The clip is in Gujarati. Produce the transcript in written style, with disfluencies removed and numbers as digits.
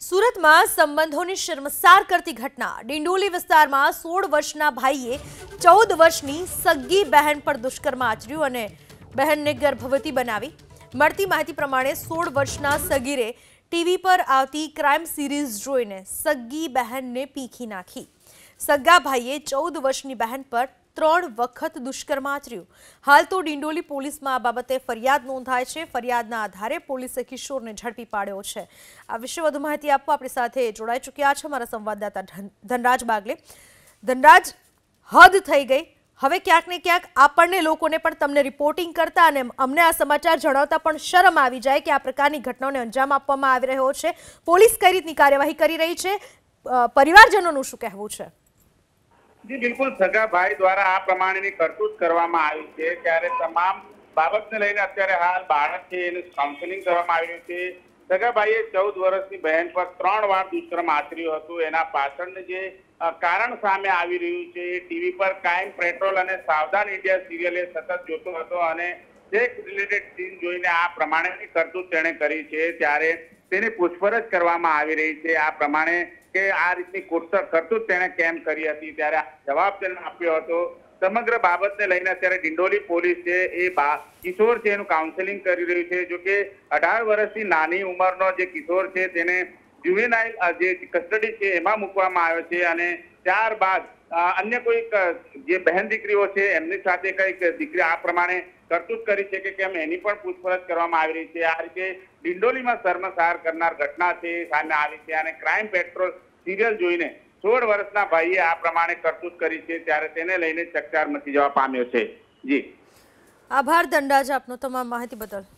સુરતમાં સંબંધોની શર્મસાર કરતી ઘટના। ડિંડોલી વિસ્તારમાં 16 વર્ષના ભાઈએ 14 વર્ષની સગી બહેન પર દુષ્કર્મ આચર્યું અને બહેનને ગર્ભવતી બનાવી। મળતી માહિતી પ્રમાણે 16 વર્ષના સગીરે ટીવી પર આવતી ક્રાઇમ સિરીઝ જોઈને સગી બહેનને પીખી નાખી। સગા ભાઈએ 14 વર્ષની બહેન પર 3 વખત દુષ્કર્મ આચર્યું। હાલ તો ડિંડોલી પોલીસમાં આ બાબતે ફરિયાદ નોંધાઈ છે। ફરિયાદના આધારે પોલીસે કિશોરને ઝડપી પાડ્યો છે। આ વિશે વધુ માહિતી આપવા આપણી સાથે જોડાઈ ચૂક્યા છે અમારા સંવાદદાતા ધનરાજ બાગલે। ધનરાજ, હદ થઈ ગઈ। હવે ક્યાંક ને ક્યાંક આપણને લોકોને પણ તમને રિપોર્ટિંગ કરતા અને અમને આ સમાચાર જણાવતા પણ શરમ આવી જાય કે આ પ્રકારની ઘટનાઓને અંજામ આપવામાં આવી રહ્યો છે। પોલીસ કઈ રીતની કાર્યવાહી કરી રહી છે, પરિવારજનોનું શું કહેવું છે? जी बिल्कुल, सगा भाई द्वारा आ प्रमाणेनी करतूत करवामां आवी छे। त्यारे तमाम बाबतने लईने अत्यारे हाल बाळक छे एनुं काउन्सेलिंग करवामां आव्युं छे। सगा भाईए 14 वर्षनी बहन पर 3 વાર દુષ્કર્મ આચર્યું હતું। એના પાછળનું જે કારણ સામે આવી રહ્યું છે, ટીવી પર ક્રાઇમ પેટ્રોલ અને સાવધાન ઇન્ડિયા સિરિયલ સતત જોતો હતો અને સેક્સ રિલેટેડ સીન જોઈને આ પ્રમાણેની કરતૂત તેણે કરી છે। ત્યારે તેની પૂછપરછ કરવામાં આવી રહી છે। આ પ્રમાણે કે આ રીતની કરતૂત તેણે કેમ કરી હતી, ત્યારે જવાબ તેણે આપ્યો હતો। સમગ્ર બાબતને લઈને અત્યારે ડિંડોલી પોલીસ છે એ કિશોર છે એનું કાઉન્સેલિંગ કરી રહ્યું છે। જો કે 18 વર્ષની નાની ઉંમરનો જે કિશોર છે તેને જ્યુવેનાઇલ જે કસ્ટડી છે એમાં મૂકવામાં આવ્યો છે અને ત્યારબાદ અન્ય કોઈક જે બહેન દીકરીઓ છે એમની સાથે કઈક દીકરી આ પ્રમાણે કરતૂત કરી છે કે કેમ એની પણ પૂછપરછ કરવામાં આવી રહી છે। આ રીતે ડિંડોલીમાં શર્મસાર કરનાર ઘટના છે સામે આવી છે અને ક્રાઇમ પેટ્રોલ સિરિયલ જોઈને 16 વર્ષના ભાઈએ આ પ્રમાણે કરતૂત કરી છે, ત્યારે તેને લઈને ચકચાર મચી જવા પામ્યો છે। જી આભાર ધનરાજ, આપનો તમામ માહિતી બદલ।